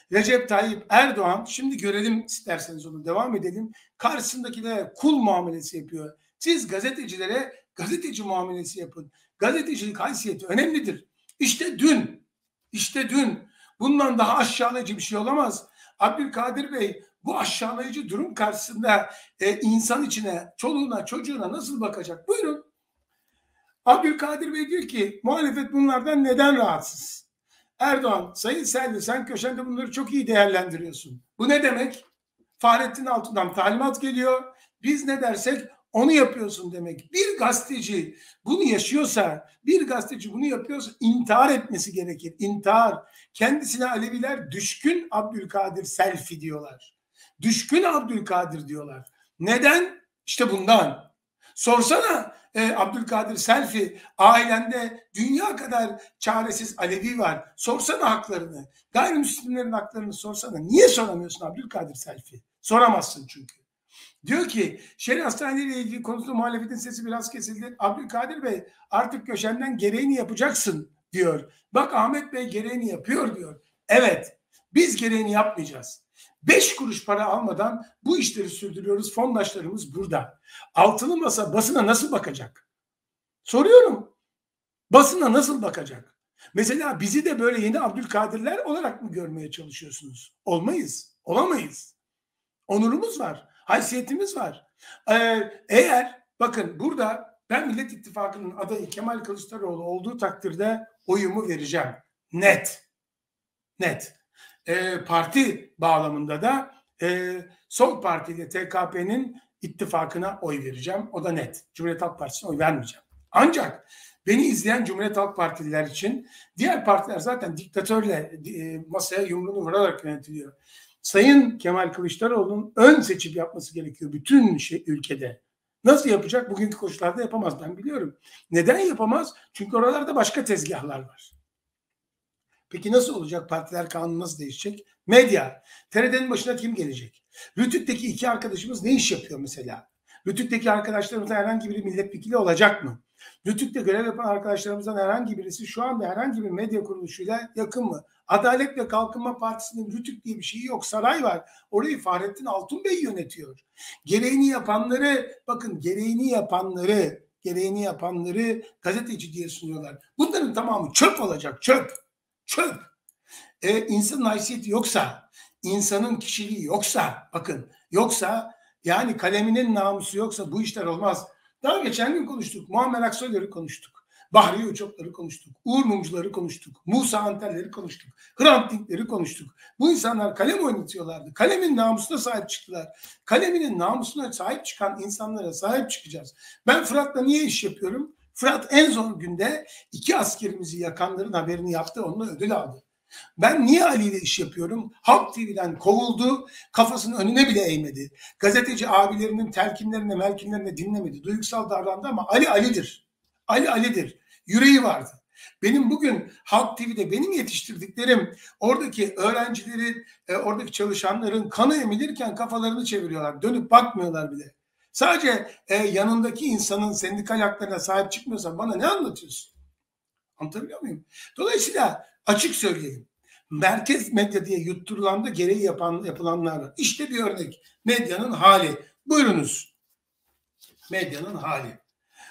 Recep Tayyip Erdoğan, şimdi görelim isterseniz onu, devam edelim. Karşısındakilere kul muamelesi yapıyor. Siz gazetecilere gazeteci muamelesi yapın. Gazetecilik haysiyeti önemlidir. İşte dün bundan daha aşağılayıcı bir şey olamaz. Abdülkadir Bey bu aşağılayıcı durum karşısında insan içine, çoluğuna, çocuğuna nasıl bakacak? Buyurun. Abdülkadir Bey diyor ki muhalefet bunlardan neden rahatsız? Erdoğan, Sayın Selvi sen köşende bunları çok iyi değerlendiriyorsun. Bu ne demek? Fahrettin Altun'dan talimat geliyor. Biz ne dersek onu yapıyorsun demek. Bir gazeteci bunu yaşıyorsa, bir gazeteci bunu yapıyorsa intihar etmesi gerekir. İntihar. Kendisine Aleviler düşkün Abdülkadir Selfi diyorlar. Düşkün Abdülkadir diyorlar. Neden? İşte bundan. Sorsana Abdülkadir Selfi, ailende dünya kadar çaresiz Alevi var. Sorsana haklarını. Gayrimüslimlerin haklarını sorsana. Niye soramıyorsun Abdülkadir Selfi? Soramazsın çünkü. Diyor ki şehir hastaneleriyle ilgili konusunda muhalefetin sesi biraz kesildi. Abdülkadir Bey artık köşenden gereğini yapacaksın diyor. Bak Ahmet Bey gereğini yapıyor diyor. Evet, biz gereğini yapmayacağız. 5 kuruş para almadan bu işleri sürdürüyoruz. Fondaşlarımız burada. Altılı masa basına nasıl bakacak? Soruyorum. Basına nasıl bakacak? Mesela bizi de böyle yeni Abdülkadirler olarak mı görmeye çalışıyorsunuz? Olmayız. Olamayız. Onurumuz var. Haysiyetimiz var. Eğer bakın burada ben Millet İttifakı'nın adayı Kemal Kılıçdaroğlu olduğu takdirde oyumu vereceğim. Net. Parti bağlamında da Sol Parti ile TKP'nin ittifakına oy vereceğim. O da net. Cumhuriyet Halk Partisi'ne oy vermeyeceğim. Ancak beni izleyen Cumhuriyet Halk Partililer için diğer partiler zaten diktatörle masaya yumruğunu vurarak yönetiliyor. Sayın Kemal Kılıçdaroğlu'nun ön seçim yapması gerekiyor bütün ülkede. Nasıl yapacak? Bugünkü koşullarda yapamaz, ben biliyorum. Neden yapamaz? Çünkü oralarda başka tezgahlar var. Peki nasıl olacak? Partiler kanunu nasıl değişecek? Medya. TRT'nin başına kim gelecek? Rütük'teki 2 arkadaşımız ne iş yapıyor mesela? Rütük'teki arkadaşlarımızdan herhangi biri milletvekili olacak mı? Rütük'te görev yapan arkadaşlarımızdan herhangi birisi şu anda herhangi bir medya kuruluşuyla yakın mı? Adalet ve Kalkınma Partisi'nin Rütük diye bir şeyi yok. Saray var. Orayı Fahrettin Altun Bey yönetiyor. Gereğini yapanları, bakın gereğini yapanları gazeteci diye sunuyorlar. Bunların tamamı çöp olacak, çöp. İnsanın haysiyeti yoksa, insanın kişiliği yoksa, bakın yoksa, yani kaleminin namusu yoksa bu işler olmaz. Daha geçen gün konuştuk. Muammer Aksoy'ları konuştuk. Bahriye Uçok'ları konuştuk. Uğur Mumcuları konuştuk. Musa Antel'leri konuştuk. Hrant Dink'leri konuştuk. Bu insanlar kalem oynatıyorlardı. Kalemin namusuna sahip çıktılar. Kaleminin namusuna sahip çıkan insanlara sahip çıkacağız. Ben Fırat'la niye iş yapıyorum? Fırat en zor günde 2 askerimizi yakanların haberini yaptı. Onunla ödül aldı. Ben niye Ali ile iş yapıyorum? Halk TV'den kovuldu, kafasını önüne bile eğmedi. Gazeteci abilerinin telkinlerine dinlemedi. Duygusal davrandı ama Ali Ali'dir. Ali Ali'dir. Yüreği vardı. Benim bugün Halk TV'de benim yetiştirdiklerim oradaki öğrencilerin, oradaki çalışanların kanı emilirken kafalarını çeviriyorlar. Dönüp bakmıyorlar bile. Sadece yanındaki insanın sendikal haklarına sahip çıkmıyorsan bana ne anlatıyorsun? Anlatabiliyor muyum? Dolayısıyla açık söyleyelim. Merkez medya diye yutturulan da gereği yapılanlar var. İşte bir örnek. Medyanın hali. Buyurunuz. Medyanın hali.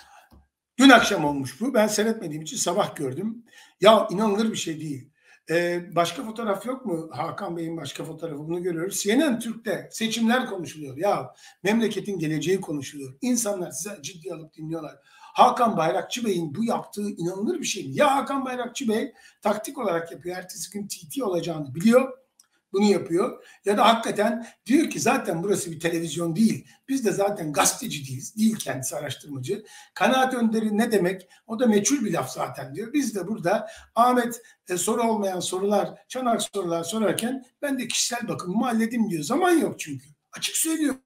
Dün akşam olmuş bu. Ben seyretmediğim için sabah gördüm. Ya inanılır bir şey değil. Başka fotoğraf yok mu? Hakan Bey'in başka fotoğrafı, bunu görüyoruz. CNN Türk'te seçimler konuşuluyor. Ya memleketin geleceği konuşuluyor. İnsanlar size ciddi alıp dinliyorlar. Hakan Bayrakçı Bey'in bu yaptığı inanılır bir şey mi? Ya Hakan Bayrakçı Bey taktik olarak yapıyor. Ertesi gün TT olacağını biliyor. Bunu yapıyor. Ya da hakikaten diyor ki zaten burası bir televizyon değil. Biz de zaten gazeteci değiliz. Değil kendisi, araştırmacı. Kanaat önderi ne demek? O da meçhul bir laf zaten diyor. Biz de burada Ahmet soru olmayan sorular, çanak sorular sorarken ben de kişisel bakımımı halledim diyor. Zaman yok çünkü. Açık söylüyorum.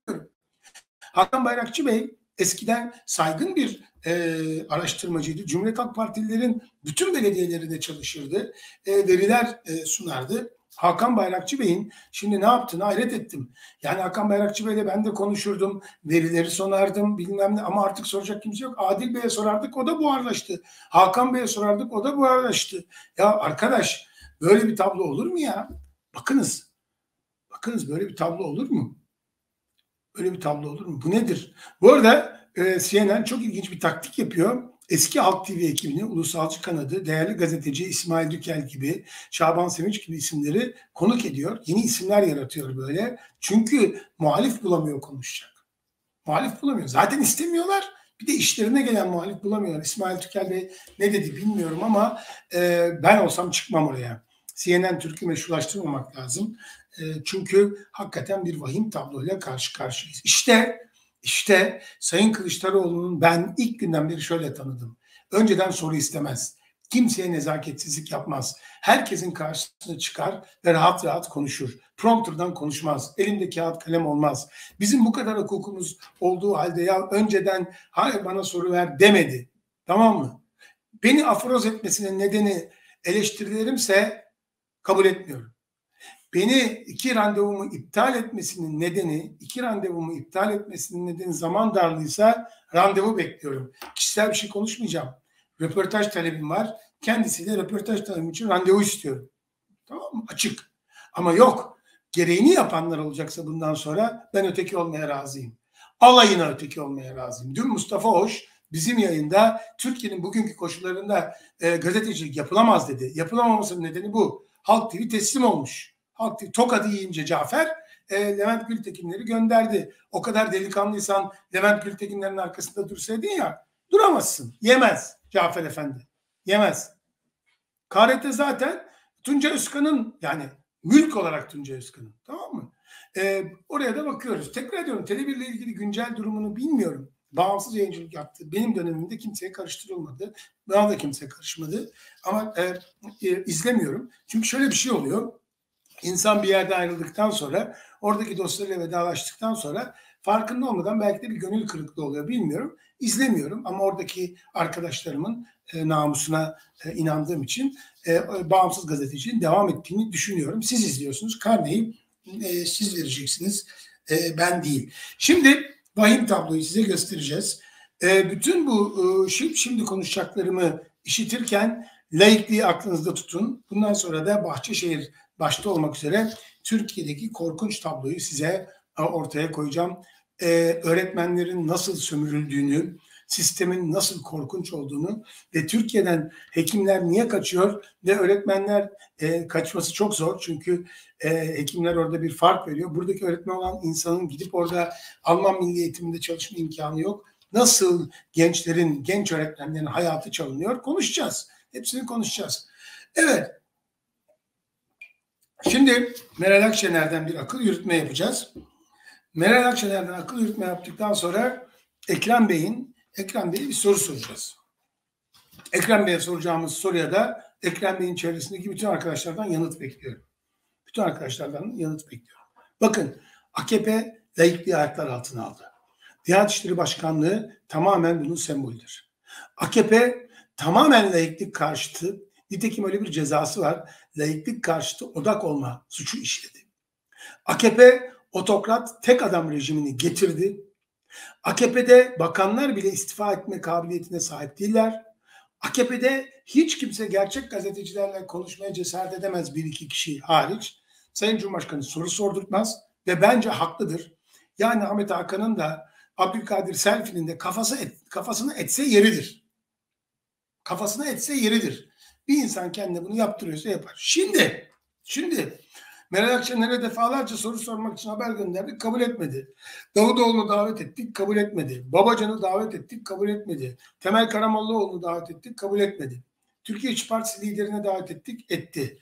Hakan Bayrakçı Bey eskiden saygın bir araştırmacıydı. Cumhuriyet Halk Partililerin bütün belediyelerinde çalışırdı. Veriler sunardı. Hakan Bayrakçı Bey'in şimdi ne yaptığını hayret ettim. Yani Hakan Bayrakçı Bey'le ben de konuşurdum. Verileri sorardım bilmem ne, ama artık soracak kimse yok. Adil Bey'e sorardık, o da buharlaştı. Hakan Bey'e sorardık, o da buharlaştı. Ya arkadaş, böyle bir tablo olur mu ya? Bakınız, bakınız böyle bir tablo olur mu? Böyle bir tablo olur mu? Bu nedir? Bu arada CNN çok ilginç bir taktik yapıyor. Eski Halk TV ekibini, ulusalcı kanadı, değerli gazeteci İsmail Dükel gibi, Şaban Sevinç gibi isimleri konuk ediyor. Yeni isimler yaratıyor böyle. Çünkü muhalif bulamıyor konuşacak. Muhalif bulamıyor. Zaten istemiyorlar. Bir de işlerine gelen muhalif bulamıyorlar. İsmail Tükel Bey ne dedi bilmiyorum ama ben olsam çıkmam oraya. CNN Türk'ü meşrulaştırmamak lazım. Çünkü hakikaten bir vahim tabloyla karşı karşıyayız. İşte Sayın Kılıçdaroğlu'nun ben ilk günden beri şöyle tanıdım. Önceden soru istemez. Kimseye nezaketsizlik yapmaz. Herkesin karşısına çıkar ve rahat rahat konuşur. Prompter'dan konuşmaz. Elinde kağıt kalem olmaz. Bizim bu kadar hukukumuz olduğu halde ya önceden hayır bana soru ver demedi. Tamam mı? Beni aforoz etmesinin nedeni eleştirilerimse kabul etmiyorum. Beni iki randevumu iptal etmesinin nedeni zaman darlığıysa randevu bekliyorum. Kişisel bir şey konuşmayacağım. Röportaj talebim var. Kendisiyle röportaj talebim için randevu istiyorum. Tamam mı? Açık. Ama yok. Gereğini yapanlar olacaksa bundan sonra ben öteki olmaya razıyım. Alayına öteki olmaya razıyım. Dün Mustafa Hoş bizim yayında Türkiye'nin bugünkü koşullarında gazetecilik yapılamaz dedi. Yapılamamasının nedeni bu. Halk TV teslim olmuş. Halk TV tokadı yiyince Cafer Levent Gültekinleri gönderdi. O kadar delikanlıysan Levent Gültekinlerin arkasında dursaydın ya, duramazsın. Yemez Cafer Efendi. Yemez. KRT zaten Tunca Özkan'ın, yani mülk olarak Tunca Özkan'ın, tamam mı? Oraya da bakıyoruz. Tekrar ediyorum, Tele1 ile ilgili güncel durumunu bilmiyorum. Bağımsız yayıncılık yaptı. Benim dönemimde kimseye karıştırılmadı. Bana da kimse karışmadı. Ama izlemiyorum. Çünkü şöyle bir şey oluyor. İnsan bir yerde ayrıldıktan sonra, oradaki dostlarıyla vedalaştıktan sonra farkında olmadan belki de bir gönül kırıklığı oluyor, bilmiyorum. İzlemiyorum ama oradaki arkadaşlarımın namusuna inandığım için bağımsız gazeteciliğin devam ettiğini düşünüyorum. Siz izliyorsunuz. Karneyi siz vereceksiniz. Ben değil. Şimdi vahim tabloyu size göstereceğiz. Bütün bu şimdi konuşacaklarımı işitirken laikliği aklınızda tutun. Bundan sonra da Bahçeşehir başta olmak üzere Türkiye'deki korkunç tabloyu size ortaya koyacağım. Öğretmenlerin nasıl sömürüldüğünü, sistemin nasıl korkunç olduğunu ve Türkiye'den hekimler niye kaçıyor ve öğretmenler kaçması çok zor. Çünkü hekimler orada bir fark veriyor. Buradaki öğretmen olan insanın gidip orada Alman milli eğitiminde çalışma imkanı yok. Nasıl genç öğretmenlerin hayatı çalınıyor konuşacağız. Hepsini konuşacağız. Evet. Şimdi Meral Akşener'den bir akıl yürütme yapacağız. Meral Akşener'den akıl yürütme yaptıktan sonra Ekrem Bey'e bir soru soracağız. Ekrem Bey'e soracağımız soruya da Ekrem Bey'in çevresindeki bütün arkadaşlardan yanıt bekliyorum. Bütün arkadaşlardan yanıt bekliyorum. Bakın, AKP laikliği ayaklar altına aldı. Diyanet İşleri Başkanlığı tamamen bunun sembolüdür. AKP tamamen laiklik karşıtı, nitekim öyle bir cezası var, laiklik karşıtı odak olma suçu işledi. AKP otokrat tek adam rejimini getirdi. AKP'de bakanlar bile istifa etme kabiliyetine sahip değiller. AKP'de hiç kimse gerçek gazetecilerle konuşmaya cesaret edemez, bir iki kişi hariç. Sayın Cumhurbaşkanı soru sordurtmaz ve bence haklıdır. Yani Ahmet Hakan'ın da Abdülkadir Selvi'nin de kafasını etse yeridir. Kafasına etse yeridir. Bir insan kendine bunu yaptırıyorsa yapar. Şimdi Meral Akşener'e defalarca soru sormak için haber gönderdik, kabul etmedi. Davutoğlu'nu davet ettik, kabul etmedi. Babacan'ı davet ettik, kabul etmedi. Temel Karamollaoğlu'nu davet ettik, kabul etmedi. Türkiye İşçi Partisi liderine davet ettik, etti.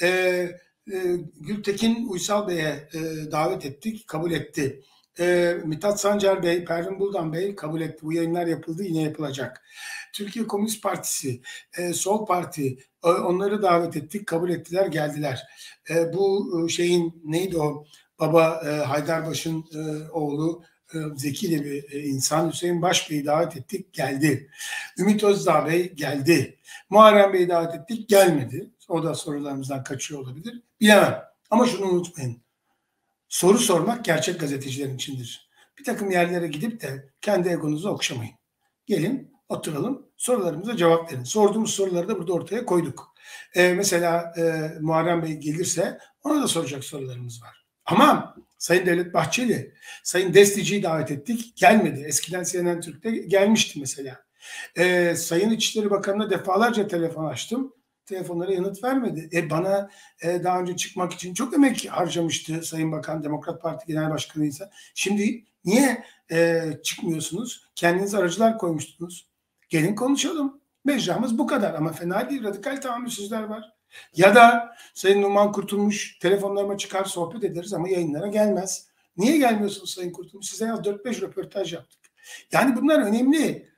Gültekin Uysal Bey'e davet ettik, kabul etti. Mithat Sancar Bey, Pervin Buldan Bey kabul etti. Bu yayınlar yapıldı, yine yapılacak. Türkiye Komünist Partisi, Sol Parti, onları davet ettik, kabul ettiler, geldiler. Bu şeyin neydi o? Baba Haydarbaş'ın oğlu zeki de bir insan, Hüseyin Baş Bey'i davet ettik, geldi. Ümit Özdağ Bey geldi. Muharrem Bey'i davet ettik, gelmedi. O da sorularımızdan kaçıyor olabilir. Bilemem. Ama şunu unutmayın. Soru sormak gerçek gazetecilerin içindir. Bir takım yerlere gidip de kendi egonuzu okşamayın. Gelin, oturalım, sorularımıza cevap verin. Sorduğumuz soruları da burada ortaya koyduk. Mesela Muharrem Bey gelirse ona da soracak sorularımız var. Ama Sayın Devlet Bahçeli, Sayın Destici'yi davet ettik, gelmedi. Eskiden CNN Türk'te gelmişti mesela. Sayın İçişleri Bakanı'na defalarca telefon açtım. Telefonlara yanıt vermedi. Bana daha önce çıkmak için çok emek harcamıştı Sayın Bakan, Demokrat Parti Genel Başkanıysa. Şimdi niye çıkmıyorsunuz? Kendiniz aracılar koymuştunuz. Gelin konuşalım. Mecramız bu kadar ama fena değil. Radikal tahammülsüzler var. Ya da Sayın Numan Kurtulmuş telefonlarıma çıkar sohbet ederiz ama yayınlara gelmez. Niye gelmiyorsunuz Sayın Kurtulmuş? Size 4-5 röportaj yaptık. Yani bunlar önemli.